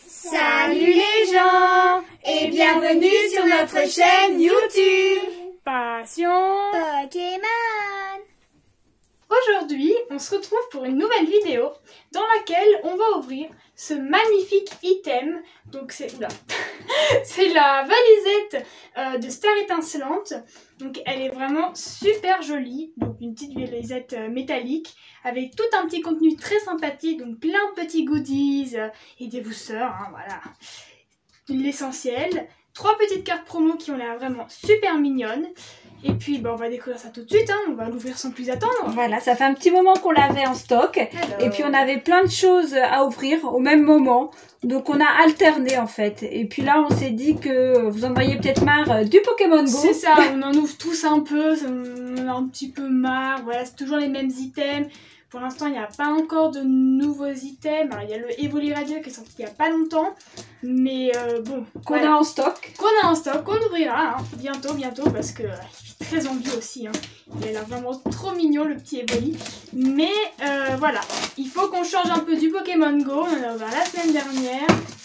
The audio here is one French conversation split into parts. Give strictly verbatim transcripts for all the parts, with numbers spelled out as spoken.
Salut les gens et bienvenue sur notre chaîne YouTube Passion Pokémon. Aujourd'hui, on se retrouve pour une nouvelle vidéo dans laquelle on va ouvrir ce magnifique item. Donc c'est là, c'est la valisette euh, de Star Étincelante. Donc elle est vraiment super jolie. Donc une petite valisette euh, métallique avec tout un petit contenu très sympathique. Donc plein de petits goodies euh, et des boosters. Hein, voilà, l'essentiel. Trois petites cartes promo qui ont l'air vraiment super mignonnes. Et puis bah, on va découvrir ça tout de suite, hein. On va l'ouvrir sans plus attendre. Voilà, ça fait un petit moment qu'on l'avait en stock. Alors... Et puis on avait plein de choses à ouvrir au même moment. Donc on a alterné en fait. Et puis là on s'est dit que vous en auriez peut-être marre du Pokémon Go. C'est ça, on en ouvre tous un peu, on en a un petit peu marre. Voilà, c'est toujours les mêmes items. Pour l'instant, il n'y a pas encore de nouveaux items. Alors, il y a le Evoli Radio qui est sorti il n'y a pas longtemps. Mais euh, bon. Qu'on voilà. a en stock. Qu'on a en stock, qu'on ouvrira hein, bientôt, bientôt. Parce que euh, il fait très envie aussi. Hein. Il a l'air vraiment trop mignon, le petit Evoli. Mais euh, voilà, il faut qu'on change un peu du Pokémon Go. On en a ouvert la semaine dernière.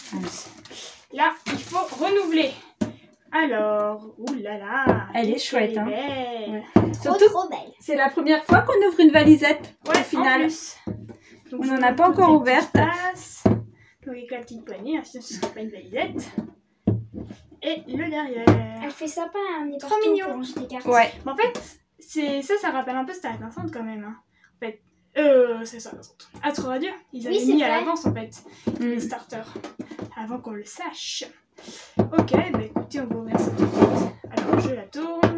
Là, il faut renouveler. Alors, oulala, elle est chouette, hein. Ouais. Trop, Surtout, trop belle. c'est la première fois qu'on ouvre une valisette. Ouais, au final. En plus. Donc, on n'en a pas encore ouverte. Donc avec la petite poignée, hein, sinon ce sera pas une valisette. Et le derrière. Elle fait sympa, hein, on est trop mignon. pour ranger des cartes. Ouais. Mais en fait, c'est ça, ça rappelle un peu Star Étincelante quand même. Hein. En fait, euh, c'est ça. Astro Radio, ils avaient oui, mis vrai. à l'avance en fait Mm. les starters, avant qu'on le sache. Ok, bah écoutez, on va ouvrir ça tout de suite. Alors je la tourne.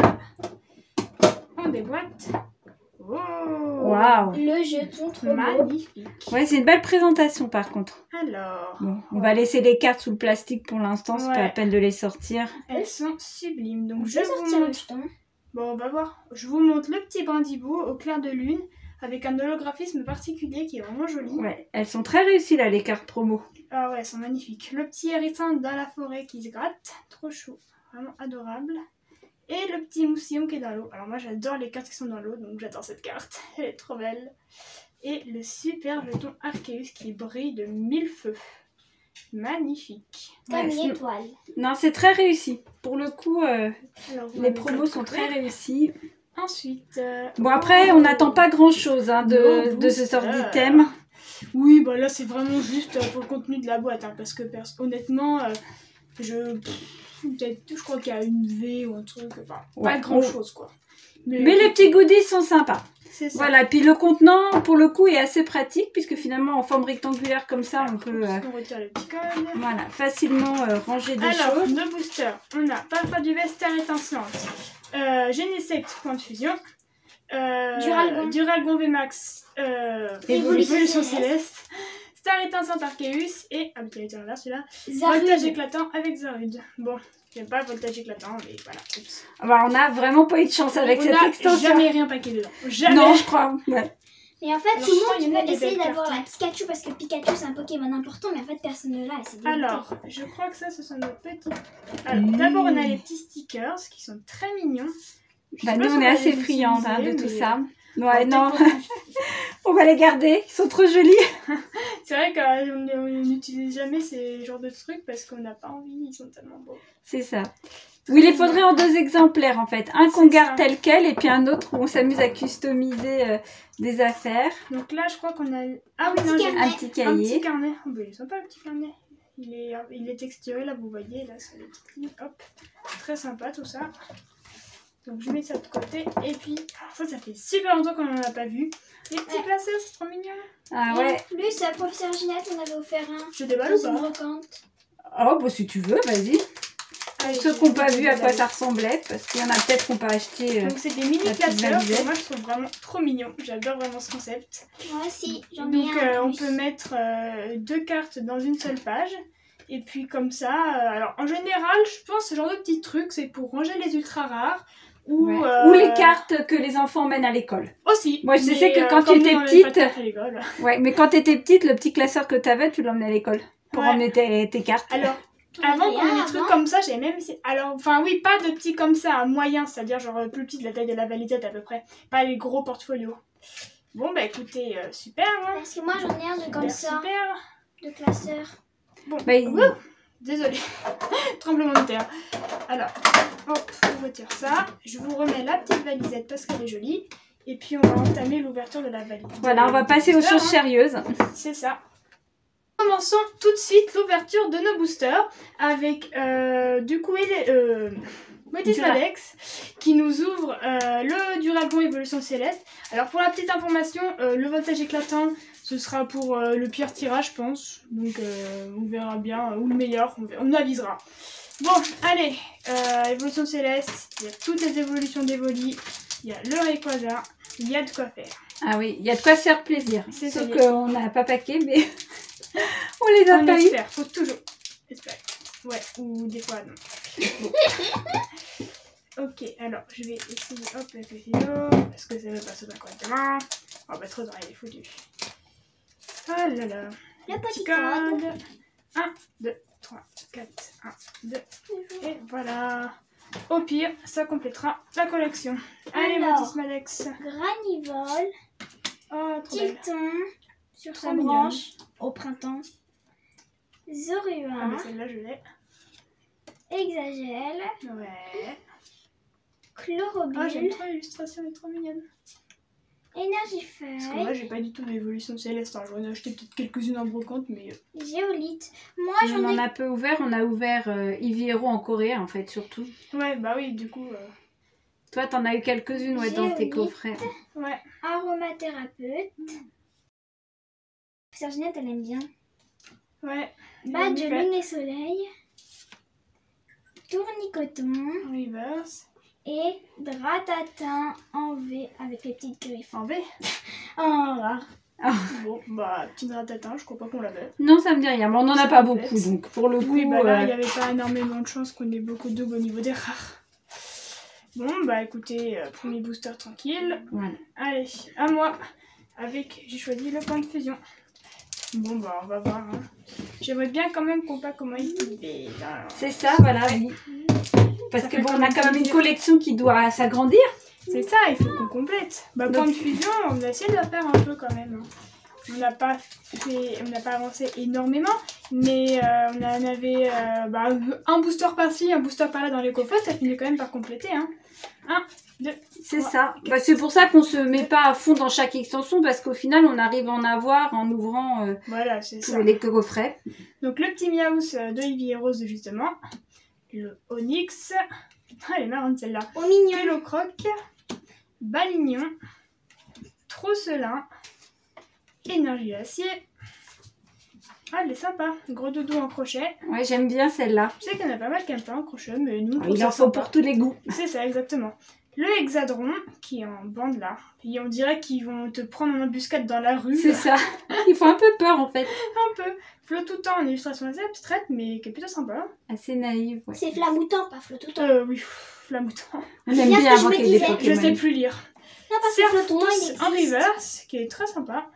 On déboîte. Oh, Waouh. Le jeton trop beau. magnifique. Ouais, c'est une belle présentation par contre. Alors, Bon, on va laisser les cartes sous le plastique pour l'instant, c'est Ouais. pas la peine de les sortir. elles sont sublimes. Donc On je peut vous sortir le montre. jeton. Bon, on va voir. Je vous montre le petit brindibou au clair de lune avec un holographisme particulier qui est vraiment joli. Ouais, elles sont très réussies là, les cartes promo. Ah ouais, elles sont magnifiques. Le petit hérisson dans la forêt qui se gratte, trop chou, vraiment adorable. Et le petit mousillon qui est dans l'eau. Alors moi j'adore les cartes qui sont dans l'eau, donc j'adore cette carte. Elle est trop belle. Et le super jeton Arceus qui brille de mille feux. Magnifique. Comme Ouais, une c'est- étoile. Non, c'est très réussi. Pour le coup, euh, Alors, vous les m'avez promos dit sont après. très réussis. Ensuite... euh, Bon, après, on n'attend pas grand-chose hein, de, Nos de ce sort boosters. d'item. Oui, bah là c'est vraiment juste euh, pour le contenu de la boîte, hein, parce que pers- honnêtement, euh, je pff, peut-être, je crois qu'il y a une V ou un truc, enfin, Ouais, pas grand chose quoi. Mais les petits goodies sont sympas. c'est ça. Voilà, puis le contenant, pour le coup, est assez pratique, puisque finalement, en forme rectangulaire comme ça, on peut euh, On retire le petit code. voilà, facilement euh, ranger des Alors, choses. nos boosters, on a Parfois du Vest, Star Étincelante, euh, Genesect, Point de Fusion, euh, Duralgon. Duralgon V MAX, euh, Évolution Évolution Céleste. Céleste, Star Étincelante Arceus et, ah mais il était là celui-là, Zarude. Voltage éclatant avec Zarude. Bon, j'aime pas Voltage éclatant, mais voilà, oups. Alors, on n'a vraiment pas eu de chance avec on cette n'a extension. jamais rien paqué dedans. Jamais. Non, je crois. Ouais. Et en fait, Alors, tout je crois le qu'il y en a monde des veut essayer belles d'avoir cartes. la Pikachu parce que Pikachu c'est un Pokémon important, mais en fait personne ne l'a et c'est dégoûtant. Alors, je crois que ça, ce sont nos petits... Alors, Mmh. d'abord, on a les petits stickers qui sont très mignons. Je Bah, sais pas nous, si on est va assez les friandes hein, de utiliser, tout mais- ça. on Ouais, va non, peut-être on va les garder. Ils sont trop jolis. C'est vrai qu'on n'utilise jamais ces genres de trucs parce qu'on n'a pas envie, ils sont tellement beaux. C'est ça. Oui, il les faudrait en deux exemplaires, en fait. Un qu'on C'est garde ça. tel quel, et puis un autre où on s'amuse à customiser euh, des affaires. Donc là, je crois qu'on a... Ah oui, Un non, petit j'ai carnet. Un petit un cahier. petit carnet. Oh, bah, il est sympa, le petit carnet. Il est, il est texturé, là, vous voyez, là, sur les petites lignes. Hop, très sympa, tout ça. Donc, je mets ça de côté. Et puis, alors ça, ça fait super longtemps qu'on n'en a pas vu. Les petits Ouais. classeurs, c'est trop mignon. Ah Et ouais. en plus, euh, professeur Ginette, on avait offert un. Je déballe ou Dans une pas? brocante. Oh, bah si tu veux, vas-y. Allez, Ceux je qui n'ont vais pas vu à quoi déballer. ça ressemblait, parce qu'il y en a peut-être qui n'ont pas acheté. euh, Donc, c'est des mini la petite classeurs. valisette. que Moi, je trouve vraiment trop mignon. J'adore vraiment ce concept. Moi aussi, j'en ai Donc un. euh, en on plus. peut mettre euh, deux cartes dans une seule page. Et puis comme ça, euh, alors en général, je pense que ce genre de petits trucs, c'est pour ranger les ultra rares. Ou, ouais. euh, Ou les cartes que les enfants mènent à l'école. Aussi. Moi, je mais, sais que euh, quand tu comme étais nous, on avait pas de petite- cartes à l'école. Ouais, mais quand tu étais petite, le petit classeur que tu avais, tu l'emmenais à l'école pour Ouais. emmener tes, tes cartes. Alors, J'en avant avais qu'on ait un des trucs avant. comme ça, j'avais même essayé... Alors, enfin oui, pas de petits comme ça, moyen, c'est-à-dire genre plus petit de la taille de la valisette à peu près. Pas les gros portfolios. Bon bah écoutez, euh, super hein. Parce que moi j'en ai un de comme Super, ça, super. de classeur. Bon, Bah, il- Ouh, désolé, tremblement de terre. Alors, hop, on retire ça. Je vous remets la petite valisette parce qu'elle est jolie. Et puis on va entamer l'ouverture de la valise. Voilà, on va passer aux choses hein. sérieuses. C'est ça. Commençons tout de suite l'ouverture de nos boosters avec euh, du coup euh, Motis Dura- Alex qui nous ouvre euh, le Duragon Évolution Céleste. Alors pour la petite information, euh, le voltage éclatant ce sera pour euh, le pire tirage je pense. Donc euh, on verra bien, euh, ou le meilleur, on, on avisera. Bon, allez, euh, Évolution Céleste, il y a toutes les évolutions d'Evoli, il y a le Rayquaza, il y a de quoi faire. Ah oui, il y a de quoi se faire plaisir. C'est Sauf ça. qu'on n'a pas paqué, mais on les a On pas eu. espère, faut toujours espérer. Ouais, ou des fois non. Bon. Ok, alors je vais essayer hop le stylo, parce que ça ne passe pas correctement. Oh bah trop tard, il est foutu. Ah là là. Le petit code. code. un, deux, trois, quatre, un, deux. Et voilà. Au pire, ça complétera la collection. Allez, Alors. Motis Malex. Granivol, Oh, trop belle. Tilton sur Trop sa mignonne. branche au printemps. Ah, Zorua, mais celle-là, je l'ai. Exagel, Ouais. Chlorobule, Ah, j'aime trop l'illustration, elle est trop mignonne. Parce que moi, Énergifeuille, j'ai pas du tout d'évolution céleste. Hein. J'en ai acheté peut-être quelques-unes en brocante, mais. euh, Géolite. Moi On j'en en ai a peu ouvert. On a ouvert euh, Eevee-Hero en Corée, en fait, surtout. Ouais, bah oui, du coup. euh, Toi, t'en as eu quelques-unes ouais, dans tes Géolite. coffrets. Ouais. aromathérapeute. Serginette elle aime bien. Ouais. Badge Nickel. lune et soleil. Tournicoton Reverse. et Dratatin en V avec les petites griffes. En V. En rare. Bon, bah, petit dratatin, je crois pas qu'on l'avait. Non, ça me dit rien. Mais on n'en a Ça pas complète. beaucoup, donc pour le coup... Oui, bah là, il euh, n'y avait pas énormément de chance qu'on ait beaucoup de doubles au niveau des rares. Bon, bah écoutez, euh, premier booster tranquille. voilà. Allez, à moi. Avec, j'ai choisi le point de fusion. Bon, bah, on va voir. Hein. J'aimerais bien quand même qu'on pas comment il est. C'est ça, voilà, oui. Parce Ça que fait bon, quand on a même quand même une plaisir. collection qui doit s'agrandir. C'est ça, il faut qu'on complète. Bah, point de fusion, on a essayé de la faire un peu quand même. On n'a pas fait, on n'a pas avancé énormément, mais euh, on en avait euh, bah, un booster par-ci, un booster par-là dans les coffrets, ça finit quand même par compléter. Hein. Un, deux, C'est trois, ça. quatre, Bah, c'est pour ça qu'on se met pas à fond dans chaque extension, parce qu'au final, on arrive à en avoir en ouvrant euh, Voilà, c'est tous ça. les coffrets. Donc le petit Miaus de Eevee Rose justement, le Onyx, ah elle est marrante celle-là, Au mignon. Pélocroc, Balignon, Trousselin, Énergie Acier. Ah elle est sympa, gros doudou en crochet. Ouais, j'aime bien celle-là. Je sais qu'il y en a pas mal qui aiment pas en crochet, mais nous on trouve Il ça en faut sympa. pour tous les goûts. C'est ça exactement. Le Hexadron qui est en bande là, et on dirait qu'ils vont te prendre en embuscade dans la rue. C'est ça. Il faut un peu peur en fait. Un peu. Flotoutant en illustration assez abstraite mais qui est plutôt sympa. Assez naïve. Ouais. C'est flamoutant, pas flotoutant. Euh oui, pff, la mouton. On aime bien ce bien que je avoir me des disais. Pokémon. Je sais plus lire. Non, parce que flotoutant, il Serfousse en existe. reverse, qui est très sympa.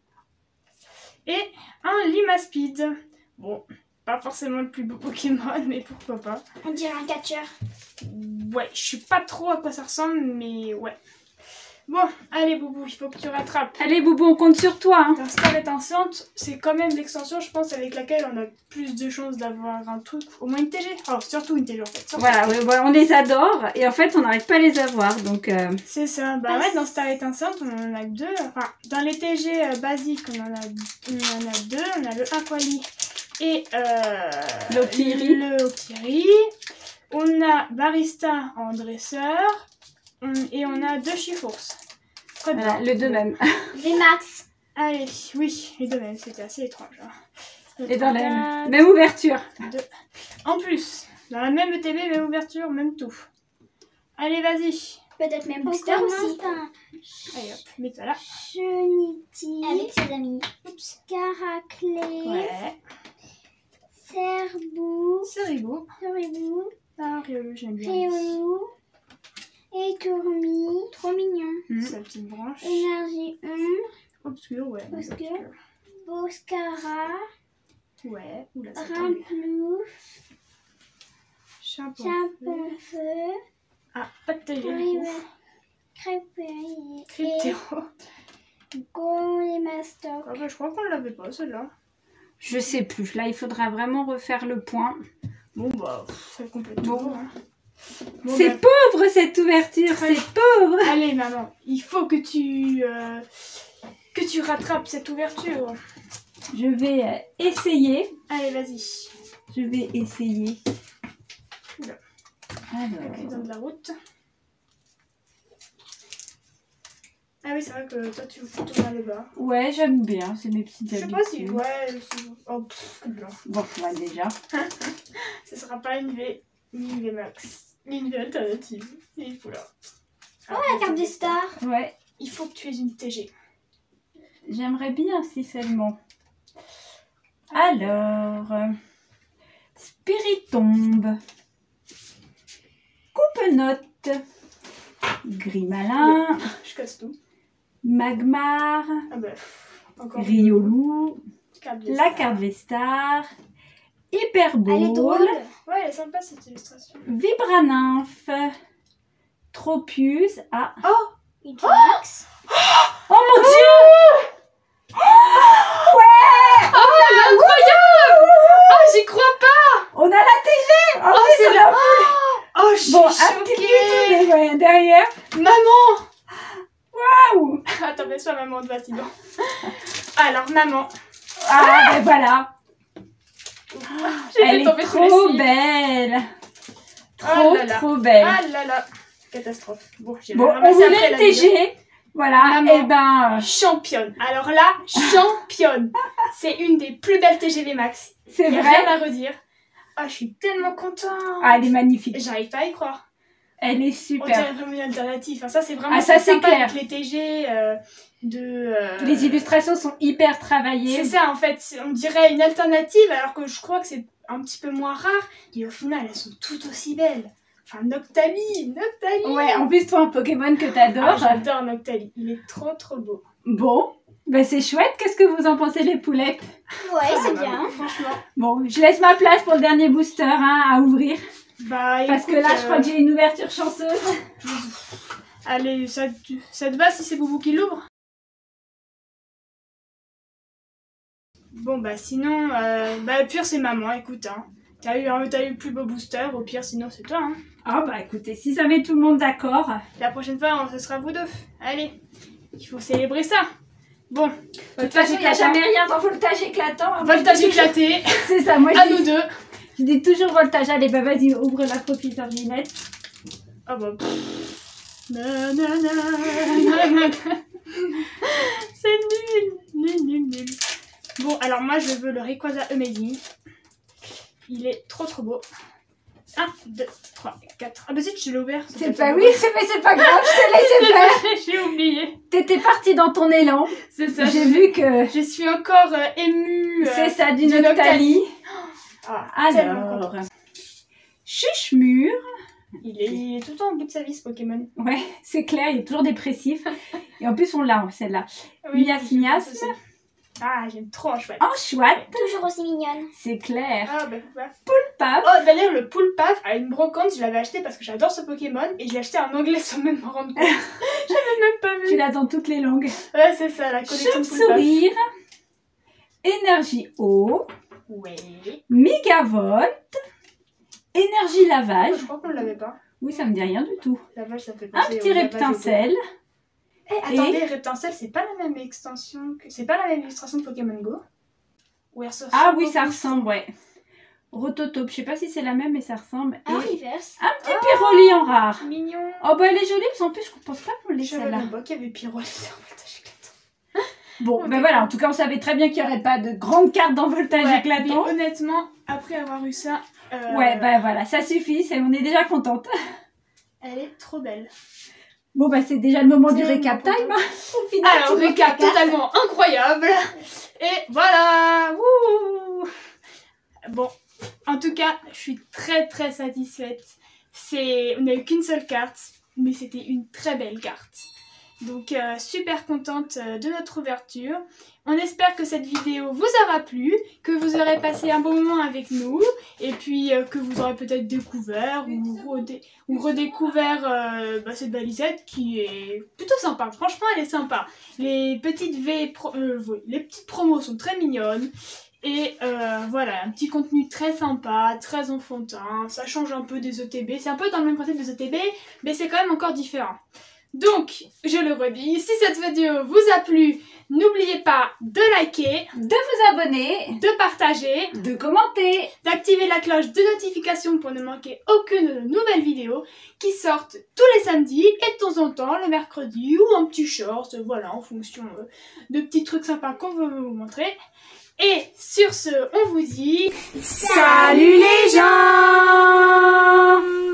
Et un Limaspeed. Bon, pas forcément le plus beau Pokémon, mais pourquoi pas. On dirait un catcheur. Ouais, je sais pas trop à quoi ça ressemble, mais ouais. Bon, allez Boubou, il faut que tu rattrapes. Allez Boubou, on compte sur toi. Hein. Dans Star Étincelante, c'est quand même l'extension, je pense, avec laquelle on a plus de chances d'avoir un truc, au moins une T G. Oh, surtout une T G en fait. surtout. Voilà, ouais, ouais, on les adore et en fait on n'arrive pas à les avoir. Donc euh, C'est ça. Bah ouais, dans Star Étincelante, on en a que deux. Enfin, dans les T G euh, basiques, on en a, on en a deux. On a le Aquali et euh, L'Octillerie. le Octillerie. On a Barista en dresseur. On- et on a deux Chifours. Très bien. voilà, le deux même. V-Max. Allez, oui, les deux mêmes, c'était assez étrange. Hein. Le Et dans la trente-quatre, même ouverture. deux. En plus, dans la même E T B, même ouverture, même tout. Allez, vas-y. Peut-être même On booster commence aussi. Allez hop, mets-toi là. Cheniti. Avec ses amis. Caraclé. Ouais. Cerbou. C'est rigolo. Soribou. Ah, Riolu, j'aime bien. Réolou. Et Tourmi. Trop mignon. Mm. Sa petite branche. Énergie un. Obscure, ouais. Obscure. obscure. Boscara. Ouais. Oula, ça tombe. Rimplouf. Chapon. Champon-feu. Ah, pas de télé. Rive. Crêperie. Cryptéro. Et Golémastoc. Ah bah, je crois qu'on l'avait pas, celle-là. Je sais plus. Là, il faudra vraiment refaire le point. Bon, bah, c'est complètement. Bon. Hein. Bon, C'est bah, pauvre cette ouverture, Très- c'est pauvre. allez, maman, il faut que tu. euh, que tu rattrapes cette ouverture. Je vais euh, essayer. Allez, vas-y. Je vais essayer. Oula. Alors. Accident de la route. Ah oui, c'est vrai que toi, tu fous tout vers le bas. Ouais, j'aime bien, c'est mes petites Je sais habitudes. pas si. Ouais, c'est- oh, pff, blanc. Bon, moi déjà. Ce sera pas une V, ni une V max, ni une V alternative. Il faut là. Ah, La carte des stars. Ouais, il faut que tu aies une T G. j'aimerais bien si seulement. Alors, euh, Spiritombe, Coupe-note, Grimalin, Je casse tout. Magmar, Ah bah, encore Riolu, une carte de la star. carte Vestar, Elle est Hyperbole, drôle. Ouais, elle est sympa cette illustration. Vibranymphe, Tropius. Ah, Une max. oh mon dieu! Ouais! Oh, elle est incroyable! Oh, j'y crois pas! On a la T G! En Oh, plus, c'est on a- Oh, je suis Bon, un petit choquée! peu mais derrière. Maman! Waouh! Attends, baisse pas maman, vas-y, bon. Alors, maman. Ah, ben voilà. J'ai Elle fait est tomber tous les trop slips. belle. Trop, Oh là là. trop belle. Ah là là. Catastrophe. Bon, j'ai Bon, on ramassé voulait après une la T vidéo. G. Voilà, Maman. et ben, Championne. Alors là, championne. C'est une des plus belles T G V Max. c'est Il n'y a vrai. rien à redire. Ah, je suis tellement contente. Ah, elle est magnifique. J'arrive pas à y croire. Elle est On super. dirait vraiment une alternative. Enfin, ça, c'est vraiment Ah, ça, c'est sympa clair. avec les T G euh, de... euh, Les illustrations sont hyper travaillées. C'est ça, en fait. C'est- On dirait une alternative, alors que je crois que c'est un petit peu moins rare. Et au final, elles sont toutes aussi belles. Enfin, Noctali, Noctali. Ouais, en plus, toi, un Pokémon que Ah, t'adores. j'adore Noctali. Il est trop, trop beau. Bon, ben c'est chouette. Qu'est-ce que vous en pensez, les poulettes? Ouais, c'est Ah, bien. Franchement. Bon, je laisse ma place pour le dernier booster hein, à ouvrir. Bah, Parce que écoute, là, je crois euh, que j'ai une ouverture chanceuse. Allez, ça, te- ça te va si c'est Boubou qui l'ouvre? Bon, bah sinon, euh, bah au pire c'est maman, écoute, hein. T'as eu, un- t'as eu le plus beau booster, au pire sinon c'est toi, hein. Ah bah écoutez, si ça met tout le monde d'accord. La prochaine fois, on- ce sera vous deux. Allez, il faut célébrer ça. Bon, De toute voltage façon, il n'y a éclatant. jamais rien dans voltage éclatant. Voltage éclaté, C'est ça, moi à je nous dis, deux. je dis toujours voltage. Allez, bah vas-y, ouvre la profite Ginette. Ah bah. pff. Na, na, na, na, na, na. C'est nul, nul, nul, nul. Bon, alors moi je veux le Rayquaza Amazing. Il est trop trop beau. un, deux, trois, quatre. Ah bah si, tu l'as ouvert. C'est pas, oui, c'est mais c'est pas grave, je t'ai laissé faire. J'ai oublié. T'étais partie dans ton élan. C'est ça. J'ai je- vu que Je suis encore euh, émue. euh, c'est ça, du du Noctali. Ah, tellement Alors, contente. Chuchemur. Il est, il est tout le temps au bout de sa vie ce Pokémon. Ouais, c'est clair, il est toujours dépressif. Et en plus, on l'a, celle-là. Oui, Mias je Mias. pense aussi. Ah, j'aime trop en chouette. En chouette, Toujours aussi mignonne. c'est clair. Ah bah, bah. Paf. Oh, d'ailleurs, le Poulpaf a une brocante, je l'avais acheté parce que j'adore ce Pokémon et je l'ai acheté en anglais sans même me rendre compte. J'avais même pas Tu vu. l'as dans toutes les langues. Ouais, c'est ça, la collection de Poulpaf. Chauve-sourire. Énergie eau. Ouais. Mégavolt. Énergie Oh, lavage. je crois qu'on l'avait pas. Oui, ça me dit rien du tout. La vache, ça fait Un penser petit au lavage reptincelle. auto. Eh, attendez, Reptincelle, c'est pas la même extension que... C'est pas la même illustration de Pokémon Go? Ou elle ressemble Ah oui, ça beaucoup. ressemble, ouais. Rototope, je sais pas si c'est la même, mais ça ressemble. Un Et reverse. un petit Pyroli en rare. Mignon. Oh bah elle est jolie, parce qu'en plus je pense pas qu'on l'ait Je savais celle-là. même pas qu'il y avait Pyroli dans Voltage Éclatant. Bon, Ok. ben voilà, en tout cas on savait très bien qu'il n'y aurait pas de grande carte dans Voltage Ouais, mais éclatant. honnêtement, après avoir eu ça, euh, Ouais, bah voilà, ça suffit, c'est- on est déjà contente. elle est trop belle. Bon bah c'est déjà le moment du Tellement récap contente. time. hein. Au final, Alors, tout le monde récap caca. totalement incroyable. Et voilà. Wouh. Bon, en tout cas, je suis très très satisfaite. C'est, on n'a eu qu'une seule carte, mais c'était une très belle carte. Donc euh, super contente euh, de notre ouverture. On espère que cette vidéo vous aura plu, que vous aurez passé un bon moment avec nous, et puis euh, que vous aurez peut-être découvert ou, redé- ou redécouvert euh, bah, cette balisette qui est plutôt sympa. Franchement, elle est sympa. Les petites V, pro- euh, oui, les petites promos sont très mignonnes. Et euh, voilà, un petit contenu très sympa, très enfantin, ça change un peu des E T B, c'est un peu dans le même principe des E T B, mais c'est quand même encore différent. Donc, je le redis, si cette vidéo vous a plu, n'oubliez pas de liker, de vous abonner, de partager, de commenter, d'activer la cloche de notification pour ne manquer aucune de nos nouvelles vidéos qui sortent tous les samedis et de temps en temps le mercredi ou un petit short, voilà, en fonction de petits trucs sympas qu'on veut vous montrer. Et sur ce, on vous dit... Salut les gens!